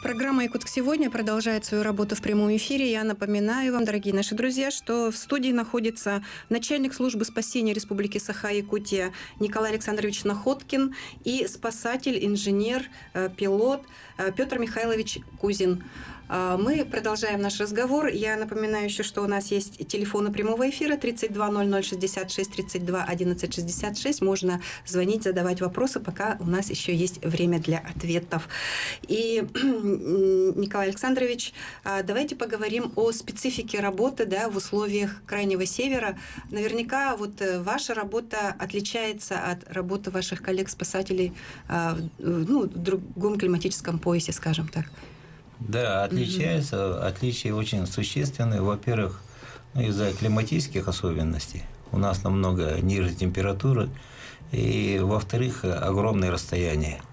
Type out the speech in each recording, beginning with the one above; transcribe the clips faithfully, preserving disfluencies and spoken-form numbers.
Программа «Якутск сегодня» продолжает свою работу в прямом эфире. Я напоминаю вам, дорогие наши друзья, что в студии находится начальник службы спасения Республики Саха-Якутия Николай Александрович Находкин и спасатель, инженер, пилот Петр Михайлович Кузин. Мы продолжаем наш разговор. Я напоминаю еще, что у нас есть телефоны прямого эфира тридцать два ноль ноль шестьдесят шесть, тридцать два одиннадцать шестьдесят шесть. Можно звонить, задавать вопросы, пока у нас еще есть время для ответов. И, Николай Александрович, давайте поговорим о специфике работы, да, в условиях Крайнего Севера. Наверняка вот ваша работа отличается от работы ваших коллег-спасателей, ну, в другом климатическом поясе, скажем так. Да, отличается. Mm-hmm. Отличия очень существенные. Во-первых, ну, из-за климатических особенностей. У нас намного ниже температуры. И, во-вторых, огромные расстояния.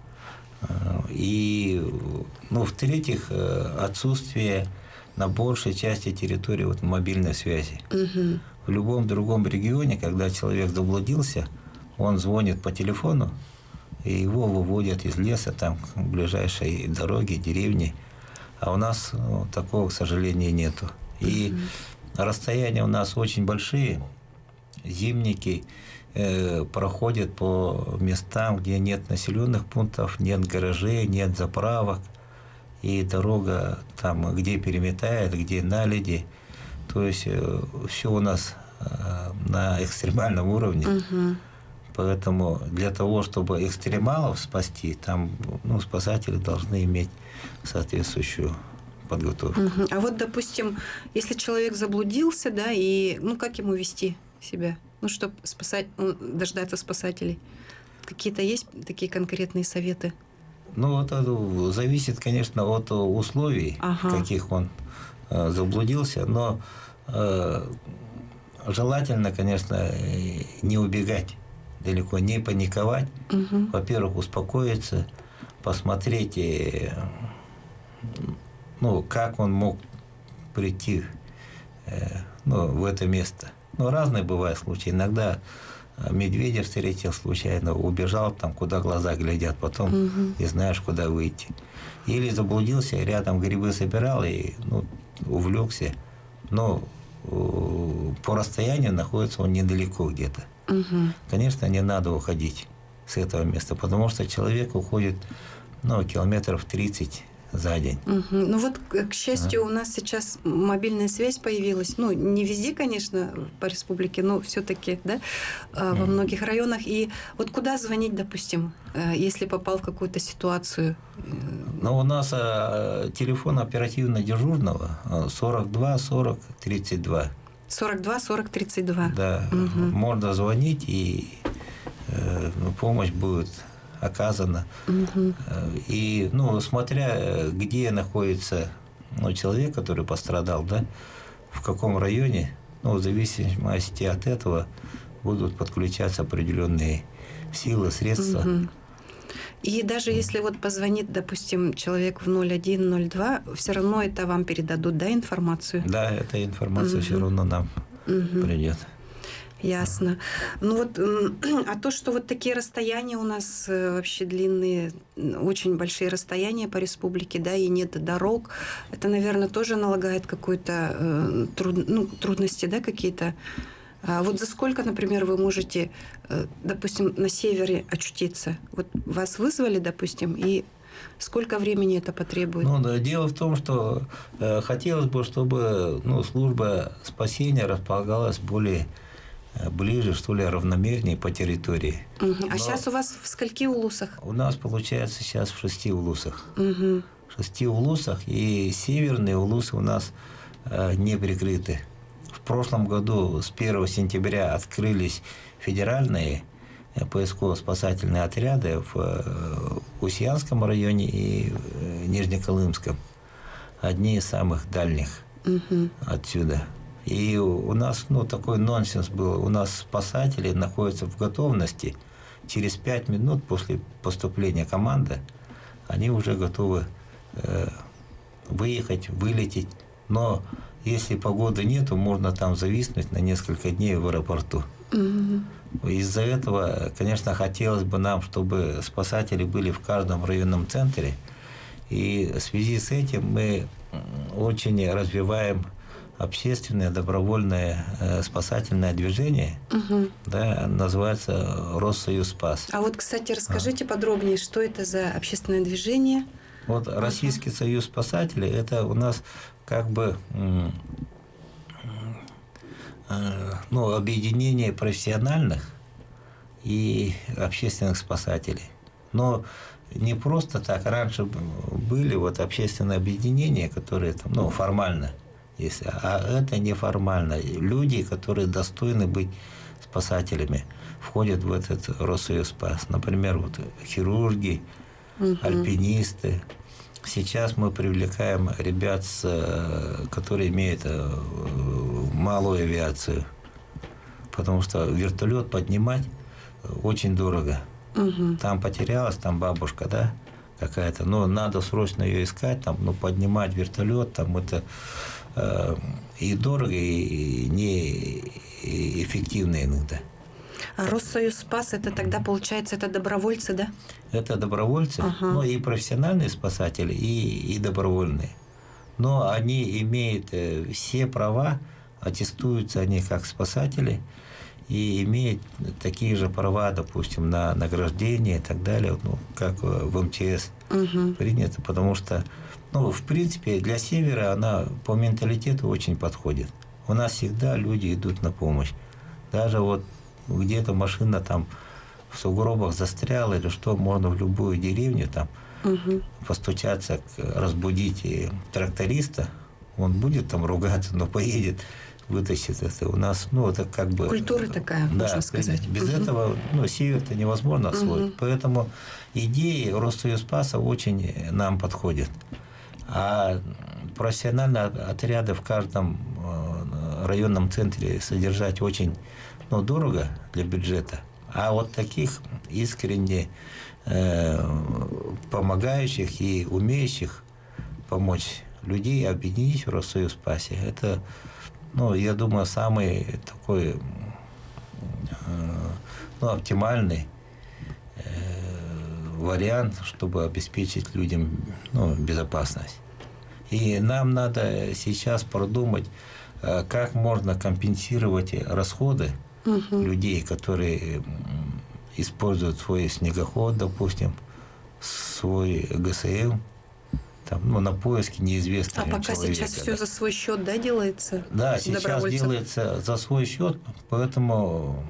И, ну, в-третьих, отсутствие на большей части территории вот мобильной связи. Mm-hmm. В любом другом регионе, когда человек заблудился, он звонит по телефону, и его выводят из леса, там, к ближайшей дороге, деревни. А у нас ну, такого, к сожалению, нету. И mm-hmm. расстояния у нас очень большие. Зимники э, проходят по местам, где нет населенных пунктов, нет гаражей, нет заправок. И дорога там, где переметает, где наледи. То есть э, все у нас э, на экстремальном уровне. Mm-hmm. Поэтому для того, чтобы экстремалов спасти, там ну, спасатели должны иметь соответствующую подготовку. Угу. А вот, допустим, если человек заблудился, да, и ну как ему вести себя, ну, чтобы спасать, ну, дождаться спасателей? Какие-то есть такие конкретные советы? Ну, это зависит, конечно, от условий, ага. в каких он э, заблудился, но э, желательно, конечно, не убегать далеко, не паниковать. Угу. Во-первых, успокоиться, посмотреть, ну, как он мог прийти ну, в это место. Ну, разные бывают случаи. Иногда медведя встретил случайно, убежал там, куда глаза глядят, потом угу. не знаешь, куда выйти. Или заблудился, рядом грибы собирал и ну, увлекся. Но по расстоянию находится он недалеко где-то. Угу. Конечно, не надо уходить с этого места, потому что человек уходит ну, километров тридцать за день. Угу. Ну вот, к счастью, а? у нас сейчас мобильная связь появилась. Ну, не везде, конечно, по республике, но все-таки, да, во угу. многих районах. И вот куда звонить, допустим, если попал в какую-то ситуацию? Ну, у нас телефон оперативно-дежурного сорок два сорок тридцать два. сорок два сорок тридцать два. Да, угу. можно звонить, и э, помощь будет оказана. Угу. И, ну, смотря где находится ну, человек, который пострадал, да, в каком районе, ну, в зависимости от этого будут подключаться определенные силы, средства. Угу. И даже если вот позвонит, допустим, человек в ноль один ноль два, все равно это вам передадут, да, информацию? Да, эта информация угу. все равно нам угу. придет. Ясно. Ну вот, а то, что вот такие расстояния у нас вообще длинные, очень большие расстояния по республике, да, и нет дорог, это, наверное, тоже налагает какую-то труд... ну, трудности, да, какие-то. А вот за сколько, например, вы можете, допустим, на севере очутиться? Вот вас вызвали, допустим, и сколько времени это потребует? Ну, да, дело в том, что э, хотелось бы, чтобы ну, служба спасения располагалась более э, ближе, что ли, равномернее по территории. Угу. А сейчас у вас в скольки улусах? У нас, получается, сейчас в шести улусах. Угу. В шести улусах, и северные улусы у нас э, не прикрыты. В прошлом году с первого сентября открылись федеральные поисково-спасательные отряды в Устьянском районе и Нижнеколымском. Одни из самых дальних угу. отсюда. И у нас ну, такой нонсенс был. У нас спасатели находятся в готовности. Через пять минут после поступления команды они уже готовы э, выехать, вылететь. Но если погоды нету, можно там зависнуть на несколько дней в аэропорту. Угу. Из-за этого, конечно, хотелось бы нам, чтобы спасатели были в каждом районном центре. И в связи с этим мы очень развиваем общественное добровольное э, спасательное движение, угу. да, называется «Россоюз Спас». А вот, кстати, расскажите а. подробнее, что это за общественное движение? Вот ага. Российский союз спасателей – это у нас как бы э, э, ну, объединение профессиональных и общественных спасателей. Но не просто так. Раньше были вот общественные объединения, которые там, ну, формально, если, а это неформально. Люди, которые достойны быть спасателями, входят в этот Россоюз Спас. Например, вот хирурги, угу. альпинисты. Сейчас мы привлекаем ребят, с, которые имеют малую авиацию, потому что вертолет поднимать очень дорого. Угу. Там потерялась, там бабушка, да, какая-то, но надо срочно ее искать, там, ну, поднимать вертолет, там это э, и дорого, и неэффективно иногда. А Россоюз Спас, это тогда, получается, это добровольцы, да? Это добровольцы, ага. ну, и профессиональные спасатели, и, и добровольные. Но они имеют все права, аттестуются они как спасатели, и имеет такие же права, допустим, на награждение и так далее, ну, как в эм тэ эс угу. принято, потому что, ну, в принципе, для Севера она по менталитету очень подходит. У нас всегда люди идут на помощь. Даже вот где-то машина там в сугробах застряла или что, можно в любую деревню там угу. постучаться, разбудить тракториста, он будет там ругаться, но поедет, вытащит это. У нас, ну, это как бы... Культура такая, да, можно сказать. Без угу. этого, ну, Север-то невозможно освоить. Угу. Поэтому идеи Россоюз Спаса очень нам подходят. А профессиональные отряды в каждом районном центре содержать очень, ну, дорого для бюджета. А вот таких искренне э, помогающих и умеющих помочь людей объединить в Россоюз Спасе, это, ну, я думаю, самый такой э, ну, оптимальный э, вариант, чтобы обеспечить людям, ну, безопасность. И нам надо сейчас продумать, э, как можно компенсировать расходы угу. людей, которые используют свой снегоход, допустим, свой гэ эс эм, там, ну, на поиске неизвестного человека. А пока сейчас да. все за свой счет, да, делается? Да, сейчас делается за свой счет, поэтому,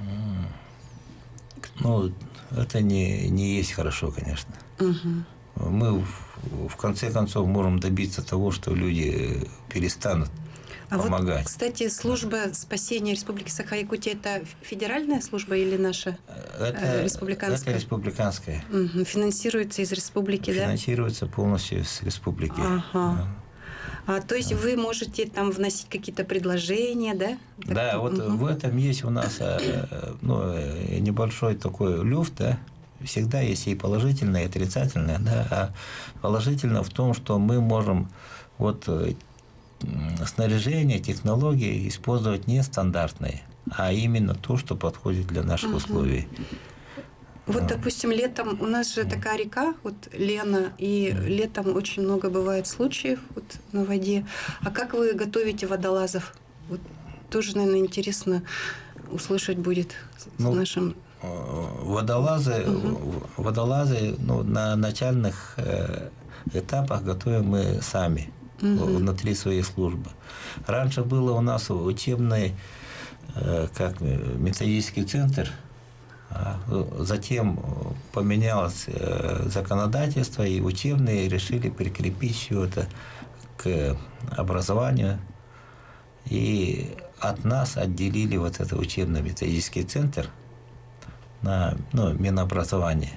ну, это не, не есть хорошо, конечно. Угу. Мы в, в конце концов можем добиться того, что люди перестанут а помогать. Вот, кстати, служба спасения Республики Саха-Якутия – это федеральная служба или наша это, э, республиканская? Это республиканская. Угу. Финансируется из республики, Финансируется да? Финансируется полностью с республики. Ага. А, то есть да. вы можете там вносить какие-то предложения, да? Так, да, вот угу. в этом есть у нас, ну, небольшой такой люфт, да? Всегда есть и положительное, и отрицательное, да? А положительно в том, что мы можем вот снаряжение, технологии использовать не стандартные, а именно то, что подходит для наших угу. условий. Вот, а. допустим, летом у нас же такая река, вот Лена, и mm. летом очень много бывает случаев вот, на воде. А как вы готовите водолазов? Вот, тоже, наверное, интересно услышать будет ну, с нашим... Водолазы, угу. водолазы ну, на начальных э, этапах готовим мы сами. Угу. Внутри своей службы. Раньше было у нас учебный э, как методический центр, а затем поменялось э, законодательство, и учебные решили прикрепить все это к образованию, и от нас отделили вот этот учебно-методический центр на ну, Минобразование.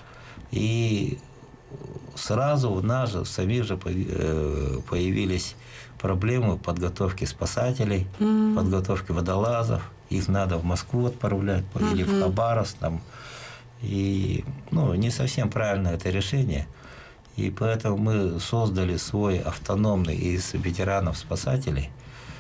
И сразу у нас же, в самих же появились проблемы подготовки спасателей, mm-hmm. подготовки водолазов. Их надо в Москву отправлять mm-hmm. или в Хабаровск. Там. И ну, не совсем правильно это решение. И поэтому мы создали свой автономный из ветеранов-спасателей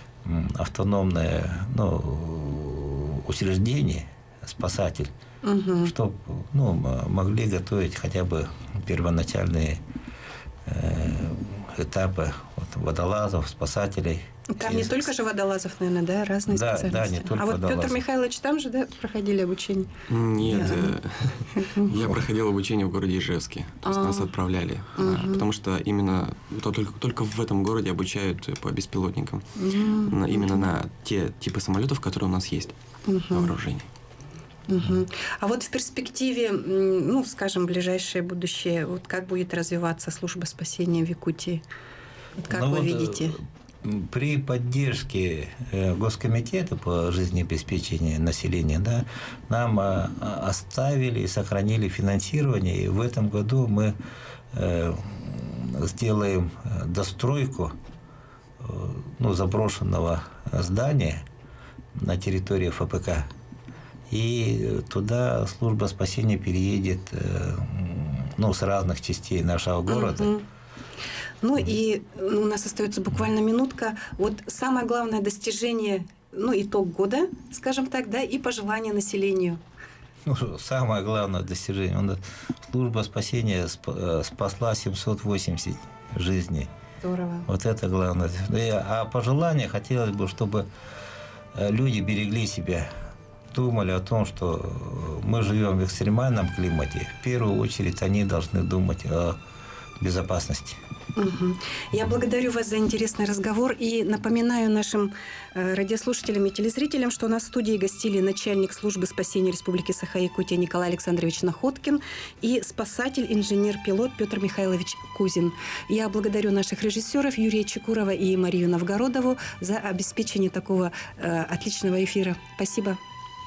автономное ну, учреждение, спасатель, угу. чтобы ну, могли готовить хотя бы первоначальные этапы вот, водолазов, спасателей. Там не только же водолазов, наверное, да, разные да, специальности. Да, не только а вот водолазов. Петр Михайлович там же, да, проходили обучение? Нет, я проходил обучение в городе Ижевске. То есть нас отправляли. Потому что именно только в этом городе обучают по беспилотникам. Именно на те типы самолетов, которые у нас есть на вооружении. Угу. А вот в перспективе, ну, скажем, ближайшее будущее, вот как будет развиваться служба спасения в Якутии? Вот как ну вы вот видите? При поддержке Госкомитета по жизнеобеспечению населения, да, нам оставили и сохранили финансирование, и в этом году мы сделаем достройку ну, заброшенного здания на территории эф пэ ка. И туда служба спасения переедет ну, с разных частей нашего города. Uh-huh. Ну и у нас остается буквально минутка. Вот самое главное достижение, ну, итог года, скажем так, да, и пожелания населению. Ну, самое главное достижение. Служба спасения спасла семьсот восемьдесят жизней. Здорово. Вот это главное. А пожелание хотелось бы, чтобы люди берегли себя, думали о том, что мы живем в экстремальном климате. В первую очередь они должны думать о безопасности. Угу. Я благодарю вас за интересный разговор и напоминаю нашим э, радиослушателям и телезрителям, что у нас в студии гостили начальник службы спасения Республики Саха-Якутия Николай Александрович Находкин и спасатель, инженер-пилот Петр Михайлович Кузин. Я благодарю наших режиссеров Юрия Чекурова и Марию Новгородову за обеспечение такого э, отличного эфира. Спасибо.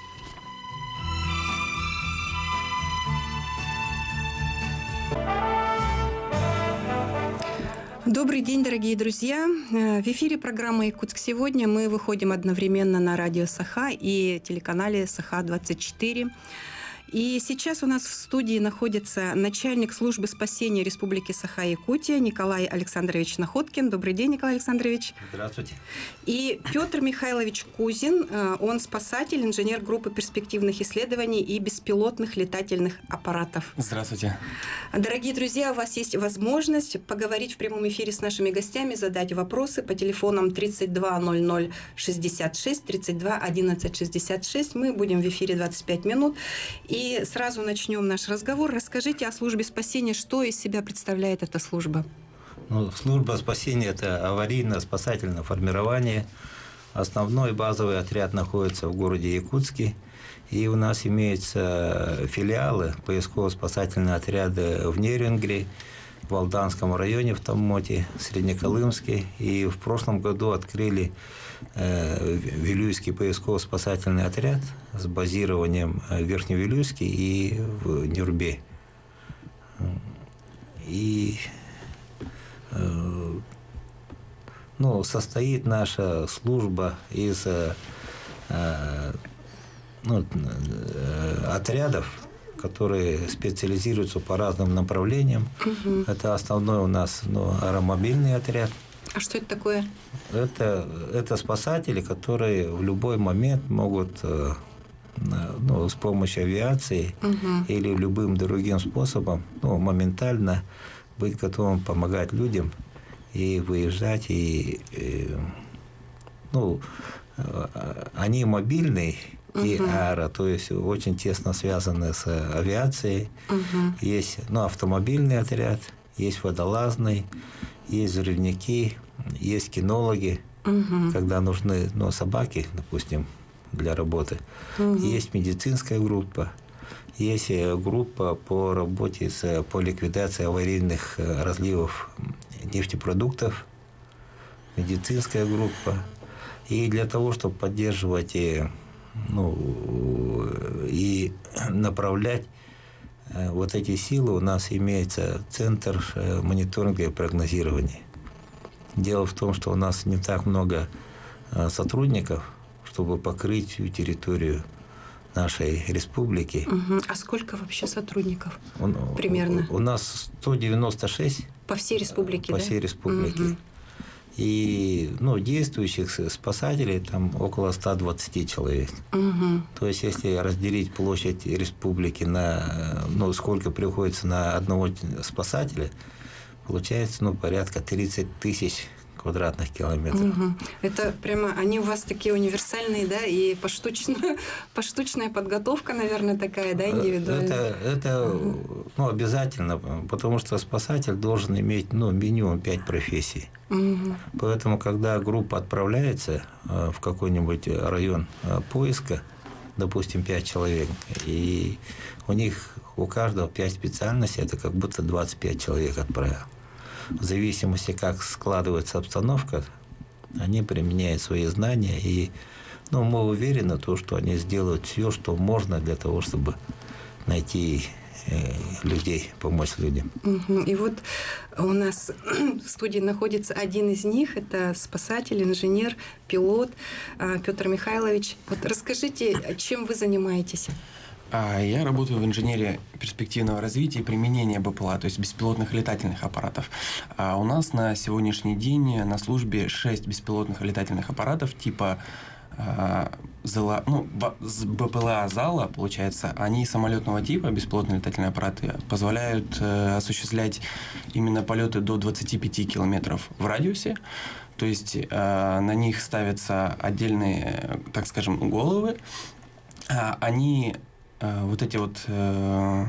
Добрый день, дорогие друзья. В эфире программы «Якутск сегодня». Мы выходим одновременно на радио Саха и телеканале Саха двадцать четыре. И сейчас у нас в студии находится начальник службы спасения Республики Саха-Якутия Николай Александрович Находкин. Добрый день, Николай Александрович. Здравствуйте. И Петр Михайлович Кузин. Он спасатель, инженер группы перспективных исследований и беспилотных летательных аппаратов. Здравствуйте. Дорогие друзья, у вас есть возможность поговорить в прямом эфире с нашими гостями, задать вопросы по телефонам тридцать два ноль ноль шестьдесят шесть, тридцать два одиннадцать шестьдесят шесть. Мы будем в эфире двадцать пять минут. И И сразу начнем наш разговор. Расскажите о службе спасения, что из себя представляет эта служба? Ну, служба спасения – это аварийно-спасательное формирование. Основной базовый отряд находится в городе Якутске. И у нас имеются филиалы, поисково-спасательные отряды в Нерюнгри, в Алданском районе, в Томмоте, Среднеколымске. И в прошлом году открыли Вилюйский поисково-спасательный отряд с базированием в Верхневилюйске и в Нюрбе. И ну, состоит наша служба из ну, отрядов, которые специализируются по разным направлениям. Угу. Это основной у нас ну, аэромобильный отряд. А что это такое? Это, это спасатели, которые в любой момент могут ну, с помощью авиации угу. или любым другим способом ну, моментально быть готовым помогать людям и выезжать. И, и, ну, они мобильные угу. и аэро, то есть очень тесно связаны с авиацией. Угу. Есть ну, автомобильный отряд, есть водолазный, есть взрывники, есть кинологи, угу. когда нужны ну, собаки, допустим, для работы. Угу. Есть медицинская группа, есть группа по работе с, по ликвидации аварийных разливов нефтепродуктов, медицинская группа. И для того, чтобы поддерживать и, ну, и направлять вот эти силы, у нас имеется центр мониторинга и прогнозирования. Дело в том, что у нас не так много сотрудников, чтобы покрыть всю территорию нашей республики. Угу. А сколько вообще сотрудников он, примерно? У, у нас сто девяносто шесть. По всей республике, По да? всей республике. Угу. И ну, действующих спасателей там около ста двадцати человек. Угу. То есть, если разделить площадь республики на, ну, сколько приходится на одного спасателя, получается, ну, порядка тридцать тысяч квадратных километров. Угу. Это прямо, они у вас такие универсальные, да, и поштучная, поштучная подготовка, наверное, такая, да, индивидуальная? Это, это угу. ну, обязательно, потому что спасатель должен иметь, ну, минимум пять профессий. Угу. Поэтому, когда группа отправляется в какой-нибудь район поиска, допустим, пять человек, и у них, у каждого пять специальностей, это как будто двадцать пять человек отправил. В зависимости, как складывается обстановка, они применяют свои знания, и ну, мы уверены, то, что они сделают все, что можно для того, чтобы найти э, людей, помочь людям. И вот у нас в студии находится один из них, это спасатель, инженер, пилот Петр Михайлович. Вот расскажите, чем вы занимаетесь? Я работаю в инженерии перспективного развития и применения БПЛА, то есть беспилотных летательных аппаратов. А у нас на сегодняшний день на службе шесть беспилотных летательных аппаратов типа ЗАЛА, ну, БПЛА ЗАЛА, получается, они самолетного типа, беспилотные летательные аппараты, позволяют э, осуществлять именно полеты до двадцати пяти километров в радиусе. То есть э, на них ставятся отдельные, так скажем, головы. А они э, вот эти вот э,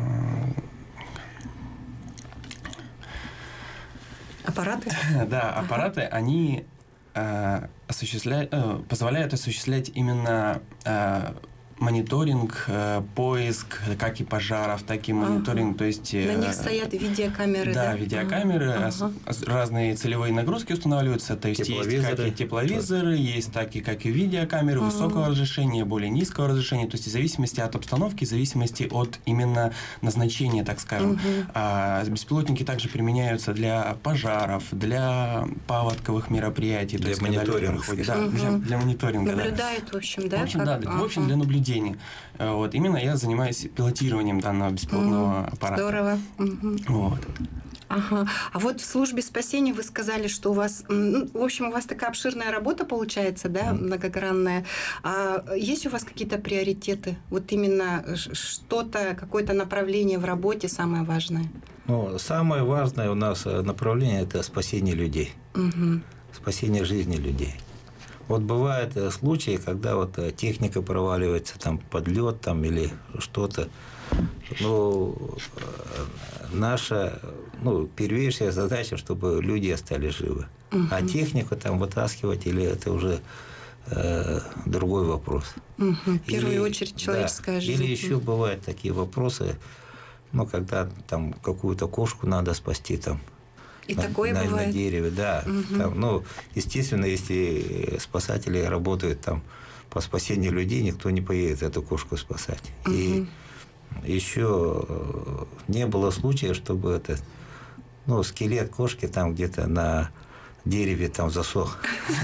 аппараты? Да, аппараты, они осуществляют, позволяют осуществлять именно мониторинг, поиск как и пожаров, так и мониторинг. Ага. То есть, на них стоят видеокамеры, да? Да, видеокамеры, ага. разные целевые нагрузки устанавливаются. То есть есть как и тепловизоры, есть так и как и видеокамеры ага. высокого разрешения, более низкого разрешения. То есть в зависимости от обстановки, в зависимости от именно назначения, так скажем. Ага. А беспилотники также применяются для пожаров, для паводковых мероприятий. Для мониторинга. Да, ага. для, для мониторинга. Наблюдают, да. в общем, да? В общем, как... да, ага. в общем, для наблюдения. Вот. Именно я занимаюсь пилотированием данного беспилотного mm, аппарата. Здорово. Mm-hmm. Вот. Ага. А вот в службе спасения вы сказали, что у вас, ну, в общем, у вас такая обширная работа получается, да, mm. многогранная. А есть у вас какие-то приоритеты? Вот именно что-то, какое-то направление в работе самое важное? Ну, самое важное у нас направление – это спасение людей. Mm-hmm. Спасение жизни людей. Вот бывают случаи, когда вот техника проваливается там под лед там, или что-то. Ну, наша ну, первейшая задача, чтобы люди остались живы. Угу. А технику там вытаскивать, или это уже э, другой вопрос. Угу. В первую или, очередь человеческая да, жизнь. Или еще бывают такие вопросы, ну, когда там какую-то кошку надо спасти там. И на, такое на, бывает? На дереве, да. Угу. Там, ну, естественно, если спасатели работают там по спасению людей, никто не поедет эту кошку спасать. Угу. И еще не было случая, чтобы это, ну, скелет кошки там где-то на дереве там засох.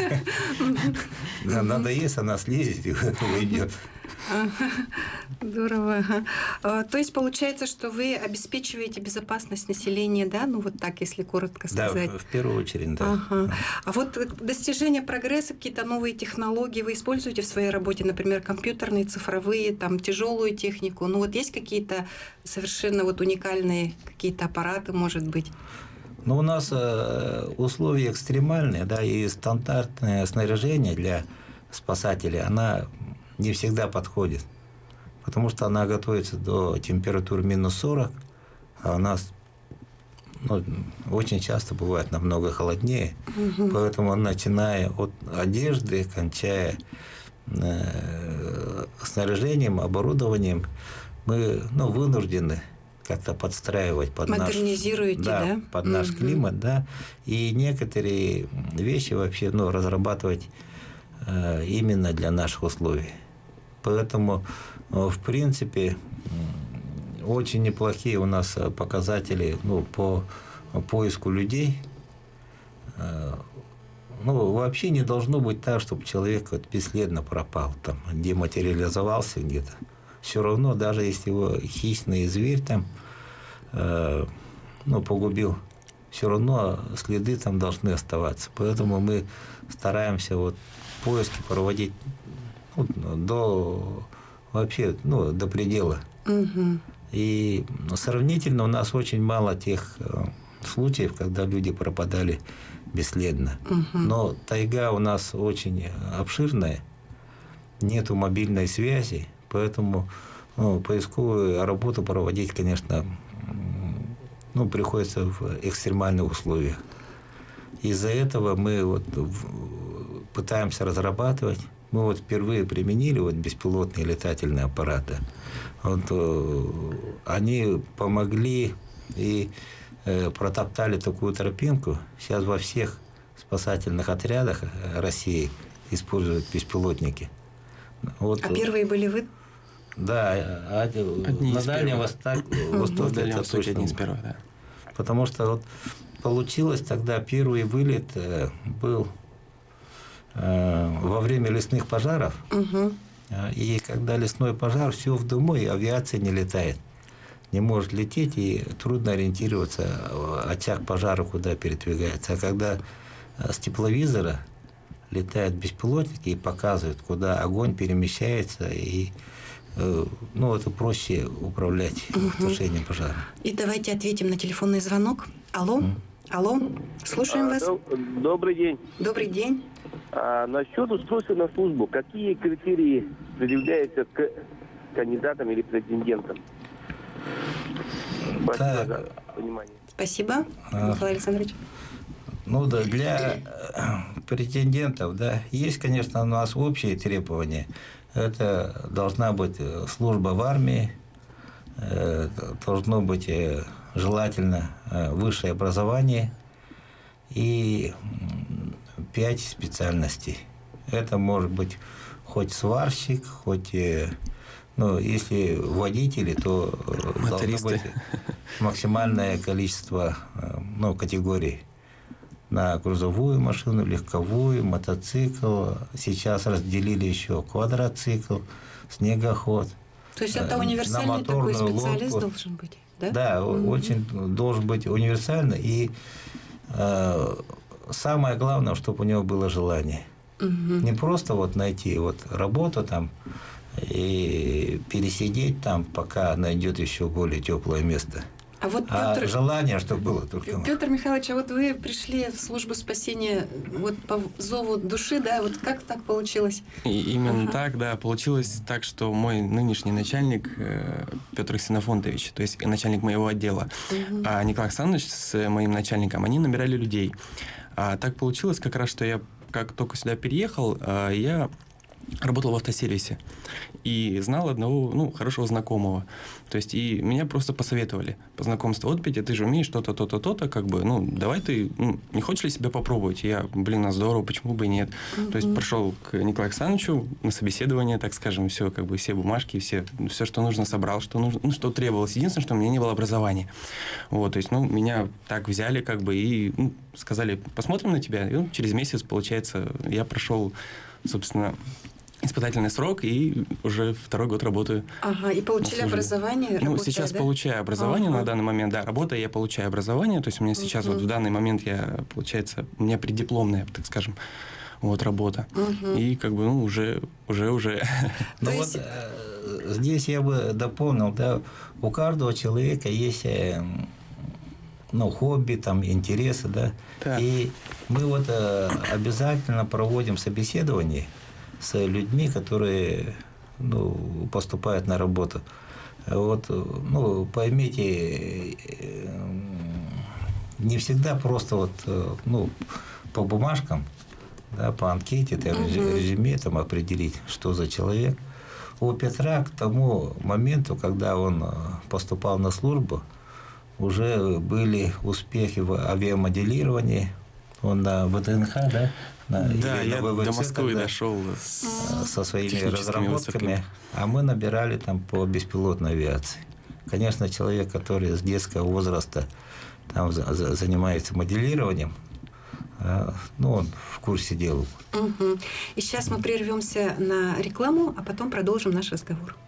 Надоест, она слезет и уйдет. Здорово. То есть получается, что вы обеспечиваете безопасность населения, да? Ну вот так, если коротко сказать. Да, в первую очередь, да. Ага. А вот достижение прогресса, какие-то новые технологии вы используете в своей работе, например, компьютерные, цифровые, там тяжелую технику. Ну вот есть какие-то совершенно вот уникальные какие-то аппараты, может быть? Ну, у нас условия экстремальные, да, и стандартное снаряжение для спасателей, она не всегда подходит, потому что она готовится до температуры минус сорок, а у нас ну, очень часто бывает намного холоднее, угу. Поэтому начиная от одежды, кончая э, снаряжением, оборудованием, мы ну, вынуждены как-то подстраивать под наш, да, да? под угу. наш климат, да, и некоторые вещи вообще ну, разрабатывать э, именно для наших условий. Поэтому, в принципе, очень неплохие у нас показатели ну, по поиску людей. Ну, вообще не должно быть так, чтобы человек вот бесследно пропал, там, дематериализовался где-то. Все равно, даже если его хищный зверь там, э, ну, погубил, все равно следы там должны оставаться. Поэтому мы стараемся вот поиски проводить до вообще ну, до предела. Угу. И сравнительно у нас очень мало тех случаев, когда люди пропадали бесследно. Угу. Но тайга у нас очень обширная, нету мобильной связи, поэтому ну, поисковую работу проводить, конечно, ну, приходится в экстремальных условиях. Из-за этого мы вот пытаемся разрабатывать. Мы вот впервые применили вот беспилотные летательные аппараты. Вот, они помогли и э, протоптали такую тропинку. Сейчас во всех спасательных отрядах России используют беспилотники. Вот, а первые были вы? Да, одни на Дальнем Востоке, Востоке это точно. Одни из первых, да. Потому что вот получилось тогда, первый вылет э, был э, во время лесных пожаров. Угу. И когда лесной пожар, все в дыму, и авиация не летает. Не может лететь, и трудно ориентироваться, очаг пожара куда передвигается. А когда с тепловизора летают беспилотники и показывают, куда огонь перемещается, и ну, это проще управлять угу. тушением пожара. И давайте ответим на телефонный звонок. Алло, mm. алло, слушаем а, вас. Добрый день. Добрый день. А, насчет устройства на службу, какие критерии предъявляются к кандидатам или претендентам? Спасибо да. за внимание. Спасибо, а, Николай Александрович. Ну да, для претендентов, да, есть, конечно, у нас общие требования. Это должна быть служба в армии, должно быть желательно высшее образование и пять специальностей. Это может быть хоть сварщик, хоть, ну, если водители, то должно быть максимальное количество, ну, категорий. На грузовую машину, легковую, мотоцикл. Сейчас разделили еще квадроцикл, снегоход. То есть это универсальный такой специалист лодку. Должен быть, да? Да, mm-hmm. очень должен быть универсальный. И э, самое главное, чтобы у него было желание. Mm-hmm. Не просто вот найти вот работу там и пересидеть там, пока найдет еще более теплое место. А, вот, а Петр, желание, чтобы было только... Петр Михайлович, а вот вы пришли в службу спасения вот по зову души, да? Вот как так получилось? И именно ага. так, да. Получилось так, что мой нынешний начальник Петр Ксенофонтович, то есть начальник моего отдела, угу. а Николай Александрович с моим начальником, они набирали людей. А так получилось как раз, что я как только сюда переехал, я работал в автосервисе и знал одного, ну, хорошего знакомого. То есть, и меня просто посоветовали по знакомству. Вот, Петя, ты же умеешь то-то, то-то, то-то, как бы, ну, давай ты, ну, не хочешь ли себя попробовать? И я, блин, а здорово, почему бы и нет? Mm-hmm. То есть, пошел к Николаю Александровичу на собеседование, так скажем, все, как бы, все бумажки, все, все, что нужно, собрал, что нужно, ну, что требовалось. Единственное, что у меня не было образования. Вот, то есть, ну, меня так взяли, как бы, и, ну, сказали, посмотрим на тебя. И, ну, через месяц, получается, я прошел, собственно, испытательный срок, и уже второй год работаю. Ага, и получили образование? Ну, сейчас да? получаю образование ага. на данный момент, да, работая, я получаю образование, то есть у меня сейчас угу. вот в данный момент я, получается, у меня преддипломная, так скажем, вот работа. Угу. И как бы, ну, уже, уже, уже. Ну вот есть... здесь я бы дополнил, да, у каждого человека есть, ну, хобби, там, интересы, да, да. И мы вот обязательно проводим собеседование с людьми, которые, ну, поступают на работу. Вот, ну, поймите, не всегда просто вот, ну, по бумажкам, да, по анкете, там, uh-huh. резюме там, определить, что за человек. У Петра к тому моменту, когда он поступал на службу, уже были успехи в авиамоделировании. Он на ВДНХ, да? На, да, я ВВЦ, до Москвы дошел со своими разработками, высокими. А мы набирали там по беспилотной авиации. Конечно, человек, который с детского возраста там занимается моделированием, ну, он в курсе дела. Угу. И сейчас мы прервемся на рекламу, а потом продолжим наш разговор.